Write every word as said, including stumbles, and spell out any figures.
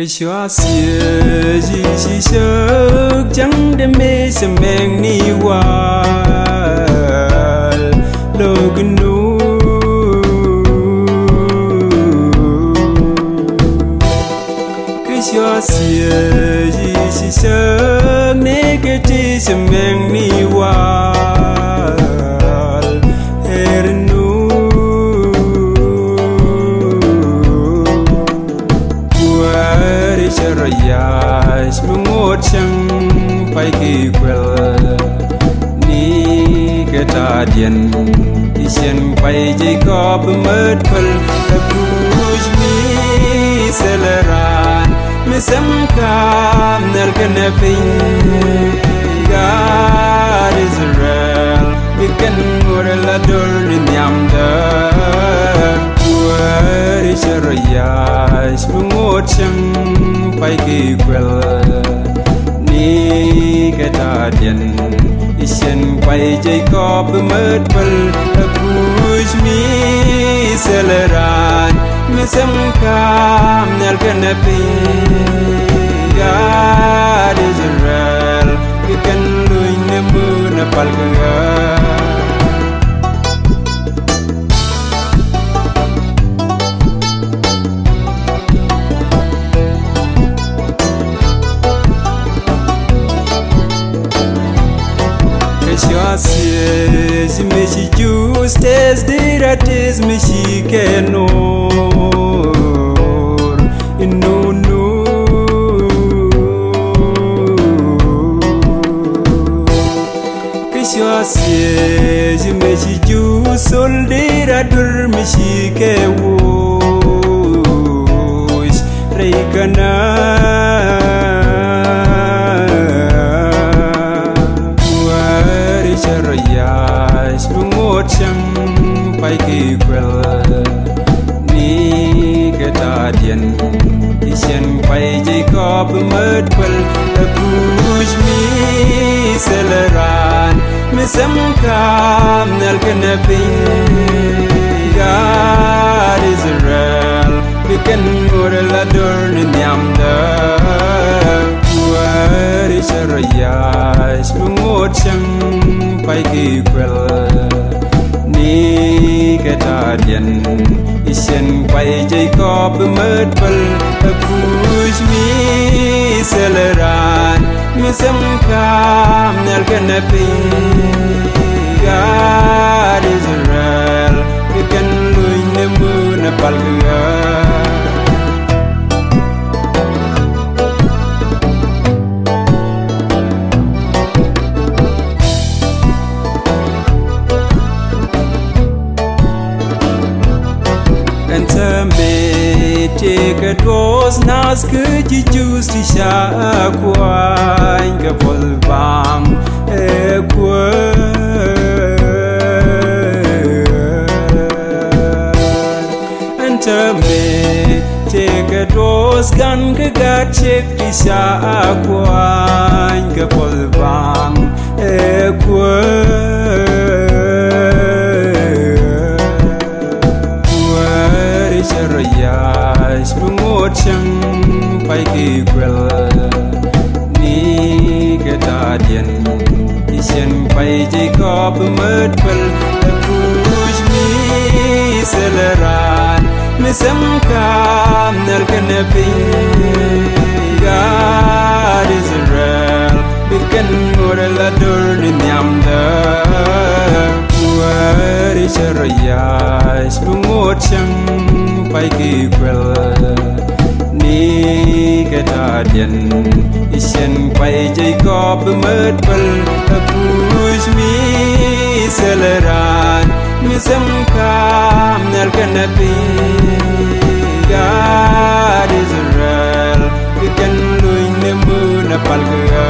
cái xóa xìa gì xì sớt chẳng đêm mê sẽ mang ni hoa lơ cái nụ cái xóa xìa gì xì sớt nê cái chi sẽ mang ni hoa Rayas mengut sang pai ki kwel ni ketadian isian pai Jacob medpel push mi seleran mesem kam nel kenepin God Israel bikin murla dur ni nyamda Wari Rayas mengut sang pai ki kwel ni ketadian isian pai Jacob medpel push mi seleran mesem kam nel kenepi God Israel ikan lui nemu napal ganga Sim me si justes dirates me si kenor no no que yo así sim me si jus sol diradur me si ke wos reikana Rayas mengut sang pai ki kwel ni ketadian isian pai Jacob medpel push mi seleran mesem kam nel kenepi God Israel bikin murla dur ni nyamda Wari Rayas mengut sang pai ki kwel ni ketadian isian pai Jacob medpel push mi seleran mesem kam nel kenepi God Israel bikin lui nemu napal ganga Take a dose nas ke jujus di sha kwang ke pol bang e kwa anta me take a dose gan ke ga check di sha kwang ke pol bang e kwa Rayas mengut sang pai ki kwel ni ketadian isian pai Jacob medpel push mi seleran mesem kam nel kenepi God Israel bikin murla dur ni nyamda Wari Rayas mengut sang pai ki kwel ni ketadian isian pai Jacob medpel push mi seleran mesem kam nel kenepi God Israel bikin lui nemu napal ganga